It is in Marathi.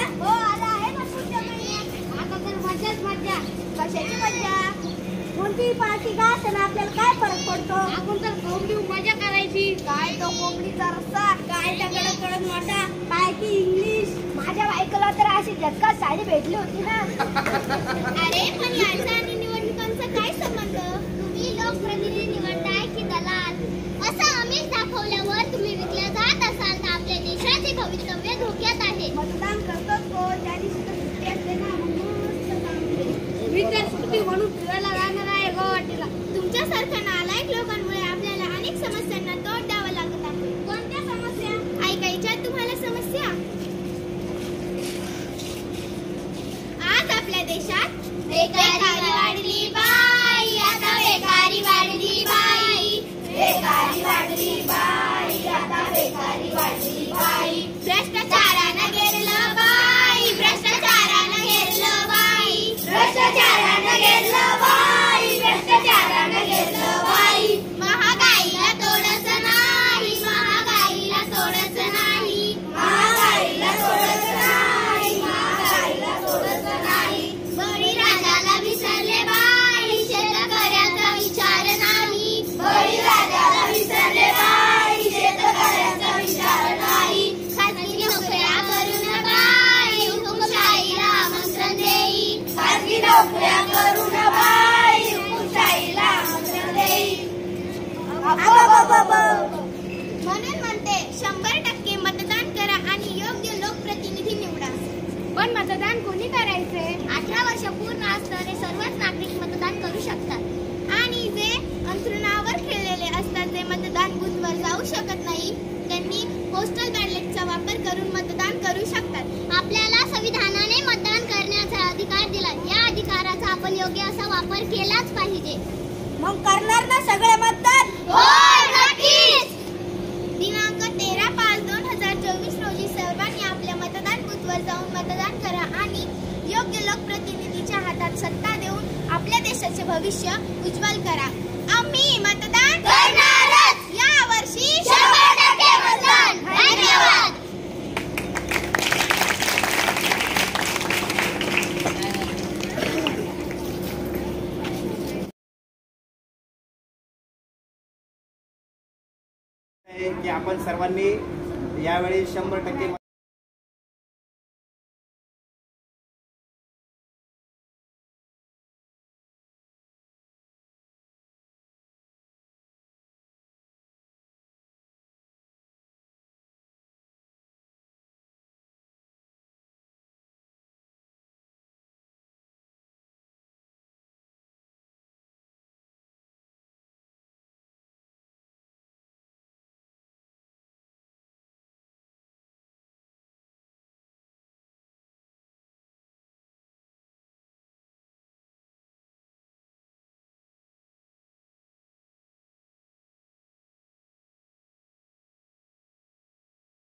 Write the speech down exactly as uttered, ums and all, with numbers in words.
हो आला आहे ना पुढच्या महिन्यात. आता तर मजाच मजा. कशाची मजा? कोणती पार्टी का असताना आपल्याला काय फरक पडतो? आपण तर कोंबडी मजा करायची. काय तो कोंबडीचा रस्सा, काय त्या कडक कडक माटा, काय की इंग्लिश. माझ्या बायकोला तर अशी झटका साडी भेटली होती ना. अरे पण याचा आणि निवडणुकांचा काय संबंध? तुम्ही लोकप्रतिनिधी निवडताय की दलाल? असं आमिष दाखवल्यावर तुम्ही विकल्या जात असाल तर आपल्या देशाचे भवितव्य धोक्यात आहे. मतदान करतोच कोण? त्या दिवशी तर सुट्टी असते ना, मस्त काम केले. मी तर सुट्टी म्हणून फिरायला जाणार आहे गुवाहाटीला. तुमच्यासारख्या नालायक लोकांमुळे आपल्याला अनेक समस्यांना तोंड द्यावं लागत आहे. कोणत्या समस्या? ऐकायच्या तुम्हाला समस्या? आज आपल्या देशात बेकारी वाढली बाई, आता बेकारी वाढली बाई. बेकारी वाढली बाई, आता बेकारी वाढली बाई. भ्रष्टाचारानं घेरलं बाई, भ्रष्टाचारानं घेरलं बाई. भ्रष्टाचारानं घेरलं बाई, भ्रष्टाचारानं घेरलं बाई. महागाईला तोडच नाही, महागाईला तोडच नाही. महागाईला सोडत नाही, महागाईला सोडत नाही. बळीराजाला विसरले बाई, शेतकऱ्याचा विचार नाही. बळीराजाला विसरले बाई, शेतकऱ्याचा विचार नाही. खाजगी नोकऱ्या करून बाई, हुकुमशाहीला आमंत्रण देई. खाजगी नोकऱ्या करून बाई, हुकुमशाहीला आमंत्रण देई. म्हणून म्हणते शंभर टक्के मतदान करा आणि योग्य लोकप्रतिनिधी निवडा. पण मतदान कोणी करायचे? अठरा वर्ष पूर्ण असणारे सर्वच नागरिक मतदान करू शकतात आणि जे अंथरुणावर खेळलेले असतात, जे मतदान बूथवर जाऊ शकत नाही, त्यांनी पोस्टल बॅलेटचा वापर करून मतदान करू शकतात. आपल्याला संविधानाने मतदान करण्याचा अधिकार दिला. या अधिकाराचा आपण योग्य असा वापर केलाच पाहिजे. मग करणार ना सगळे मतदान? हो नक्कीच. दिनांक तेरा पाच दोन हजार चोवीस रोजी सर्वांनी आपल्या मतदान बूथवर जाऊन मतदान करा आणि योग्य लोकप्रतिनिधीच्या हातात सत्ता देऊन आपल्या देशाचे भविष्य उज्ज्वल करा. आम्ही मतदान करणारच. या वर्षी शंभर टक्के मतदान. धन्यवाद. की आपण सर्वांनी यावेळी शंभर टक्के